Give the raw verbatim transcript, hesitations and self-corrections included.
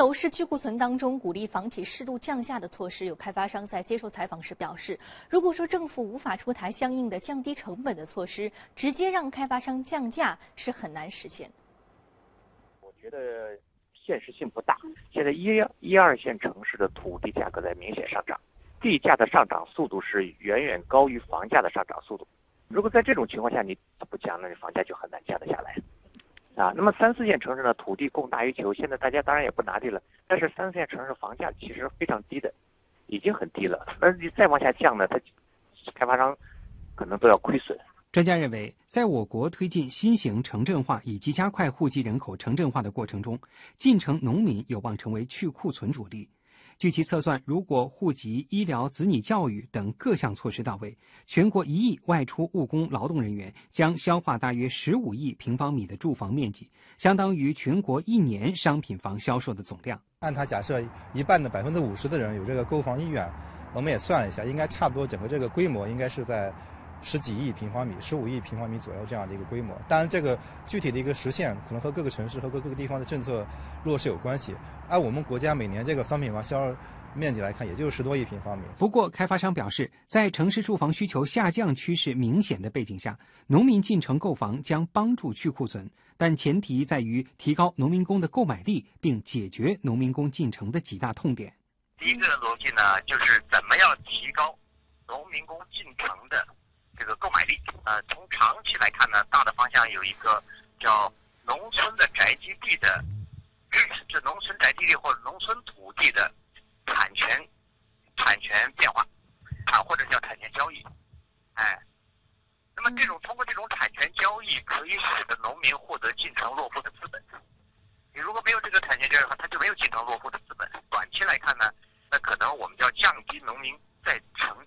楼市去库存当中，鼓励房企适度降价的措施，有开发商在接受采访时表示，如果说政府无法出台相应的降低成本的措施，直接让开发商降价是很难实现。 我觉得现实性不大。现在一一二线城市的土地价格在明显上涨，地价的上涨速度是远远高于房价的上涨速度。如果在这种情况下你不降，那房价就很难降得下来。啊，那么三四线城市呢，土地供大于求，现在大家当然也不拿地了，但是三四线城市房价其实非常低的，已经很低了。那你再往下降呢，它开发商可能都要亏损。 专家认为，在我国推进新型城镇化以及加快户籍人口城镇化的过程中，进城农民有望成为去库存主力。据其测算，如果户籍、医疗、子女教育等各项措施到位，全国一亿外出务工劳动人员将消化大约十五亿平方米的住房面积，相当于全国一年商品房销售的总量。 按他假设一半的百分之五十的人有这个购房意愿，我们也算了一下，应该差不多整个这个规模应该是在十几亿平方米、十五亿平方米左右这样的一个规模。当然，这个具体的一个实现可能和各个城市和各个地方的政策落实有关系。按我们国家每年这个商品房销售面积来看，也就是十多亿平方米。 不过，开发商表示，在城市住房需求下降趋势明显的背景下，农民进城购房将帮助去库存，但前提在于提高农民工的购买力，并解决农民工进城的几大痛点。 第一个逻辑呢，就是怎么样提高农民工进城的这个购买力。呃，从长期来看呢，大的方向有一个叫农村的宅基地的，这农村宅基地或者农村土地的产权产权变化啊，或者叫产权交易。哎，那么这种通过这种产权交易，可以使得农民获得进城落户的资本。你如果没有这个产权交易的话，他就没有进城落户的资本。短期来看呢，那可能我们就要降低农民在城